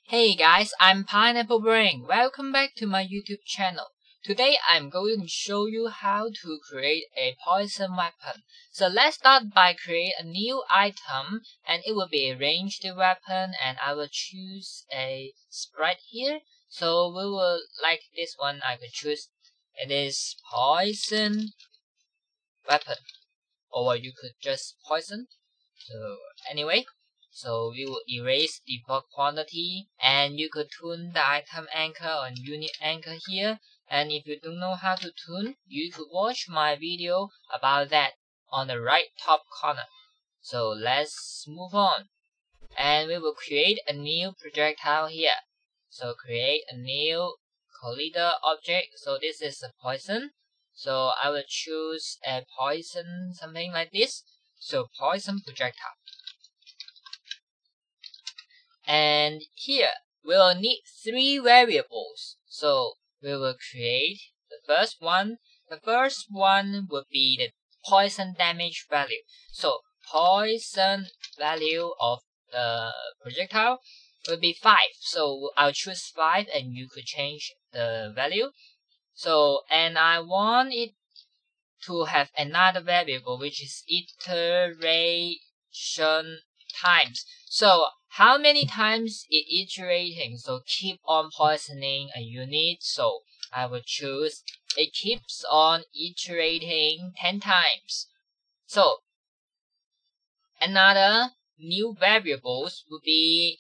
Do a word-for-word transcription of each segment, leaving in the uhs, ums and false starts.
Hey guys, I'm Pineapple Brain. Welcome back to my YouTube channel. Today I'm going to show you how to create a poison weapon. So let's start by create a new item, and it will be a ranged weapon, and I will choose a sprite here. So we will like this one. I could choose it is poison weapon, or you could just poison. So anyway. So we will erase default quantity, and you could tune the item anchor on unit anchor here. And if you don't know how to tune, you could watch my video about that on the right top corner. So let's move on. And we will create a new projectile here. So create a new collider object. So this is a poison. So I will choose a poison, something like this. So poison projectile. And here we will need three variables. So we will create the first one. The first one will be the poison damage value. So poison value of the projectile will be five. So I'll choose five, and you could change the value. So and I want it to have another variable, which is iteration times. So how many times it iterating? So keep on poisoning a unit. So I will choose it keeps on iterating ten times. So another new variables would be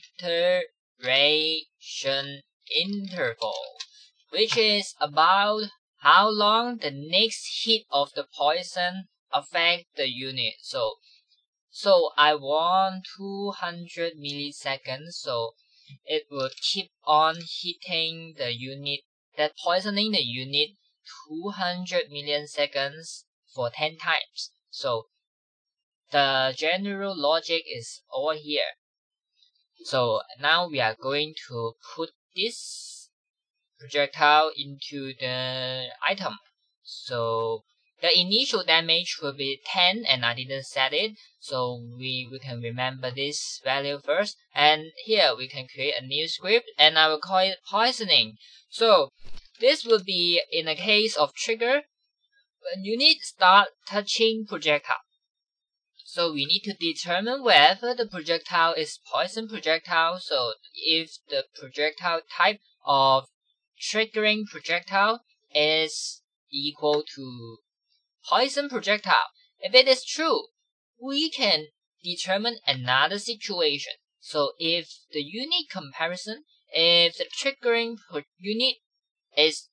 iteration interval, which is about how long the next hit of the poison affect the unit. So So I want two hundred milliseconds, so it will keep on hitting the unit, that poisoning the unit two hundred million seconds for ten times. So the general logic is over here. So now we are going to put this projectile into the item. So the initial damage will be ten, and I didn't set it, so we, we can remember this value first. And here we can create a new script, and I will call it poisoning. So this will be in a case of trigger when unit start touching projectile. So we need to determine whether the projectile is poison projectile. So if the projectile type of triggering projectile is equal to poison projectile. If it is true, we can determine another situation. So if the unit comparison, if the triggering unit is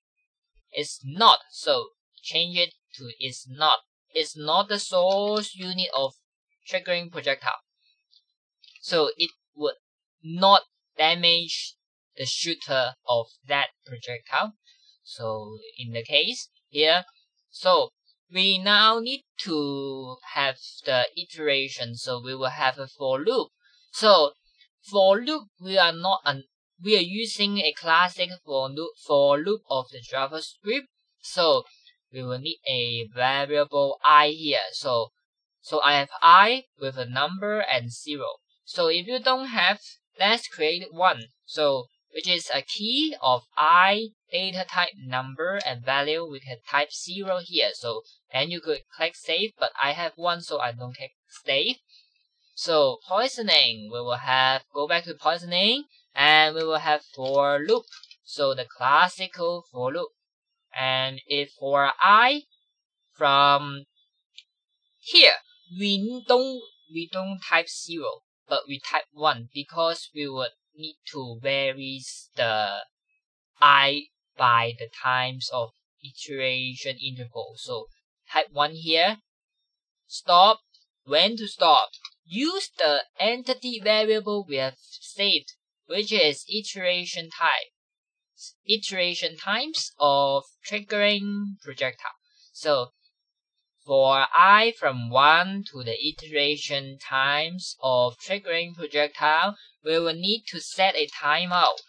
is not, so change it to is not. It's not the source unit of triggering projectile. So it would not damage the shooter of that projectile. So in the case here, so we now need to have the iteration. So we will have a for loop. So for loop, we are not an, we are using a classic for loop for loop of the JavaScript. So we will need a variable I here. So so I have I with a number and zero. So if you don't have, let's create one. So which is a key of I data type number and value. We can type zero here. So then you could click save, but I have one, so I don't click save. So poisoning, we will have go back to poisoning, and we will have for loop. So the classical for loop. And if for I from here, we don't we don't type zero, but we type one, because we would need to vary the I by the times of iteration interval. So type one here. Stop. When to stop? Use the entity variable we have saved, which is iteration type. Iteration times of triggering projectile. So for I from one to the iteration times of triggering projectile, we will need to set a timeout.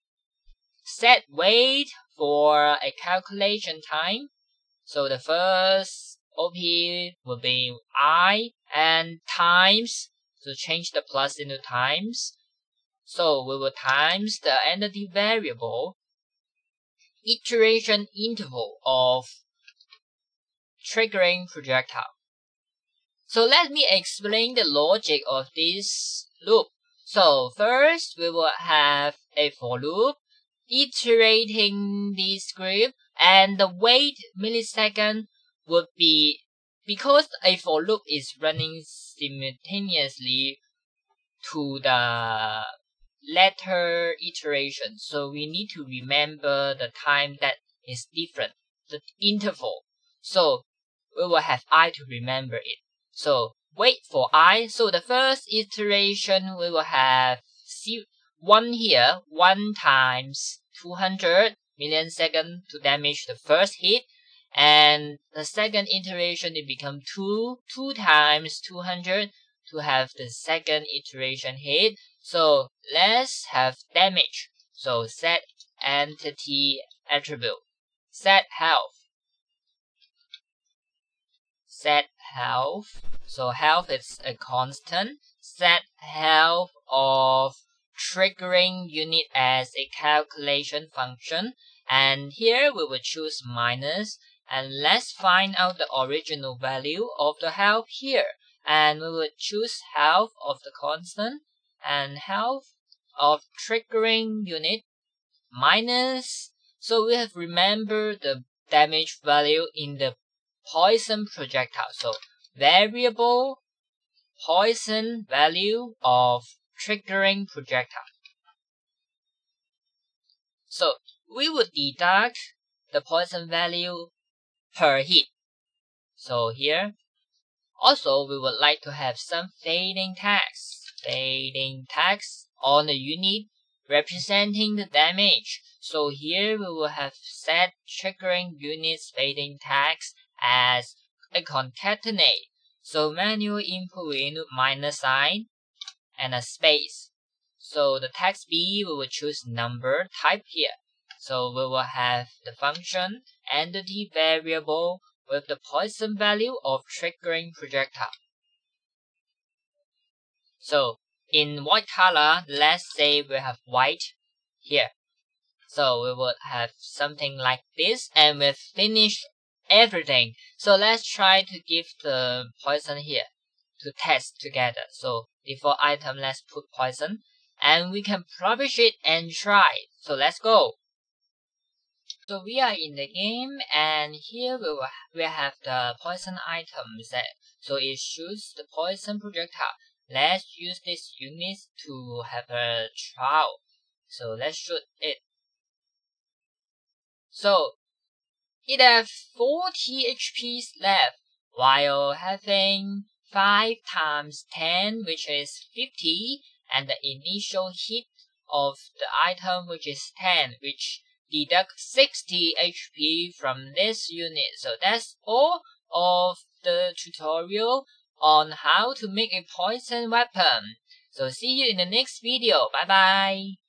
Set wait for a calculation time. So the first O P will be I and times. So change the plus into times. So we will times the entity variable iteration interval of triggering projectile. So let me explain the logic of this loop. So first we will have a for loop iterating this script, and the wait millisecond would be because a for loop is running simultaneously to the latter iteration. So we need to remember the time that is different, the interval. So we will have I to remember it. So wait for I. So the first iteration we will have one here, one times two hundred milliseconds to damage the first hit. And the second iteration it become two, two times two hundred to have the second iteration hit. So let's have damage. So set entity attribute, set health, set health. So health is a constant. Set health of triggering unit as a calculation function. And here we will choose minus. And let's find out the original value of the health here. And we will choose health of the constant and health of triggering unit minus. So we have remembered the damage value in the poison projectile. So variable poison value of triggering projectile. So we would deduct the poison value per hit. So here also we would like to have some fading text, fading text on the unit representing the damage. So here we will have set triggering units fading text as a concatenate. So manual input we include minus sign and a space. So the text B we will choose number type here. So we will have the function entity variable with the poison value of triggering projectile. So in white color, let's say we have white here. So we would have something like this, and we've finished everything. So let's try to give the poison here to test together. So default item, let's put poison, and we can publish it and try. So let's go. So we are in the game, and here we will we have the poison item set. So it shoots the poison projectile. Let's use this unit to have a trial. So let's shoot it. So it has forty H P left, while having five times ten, which is fifty, and the initial hit of the item, which is ten, which deduct sixty H P from this unit. So that's all of the tutorial on how to make a poison weapon. So see you in the next video. Bye bye.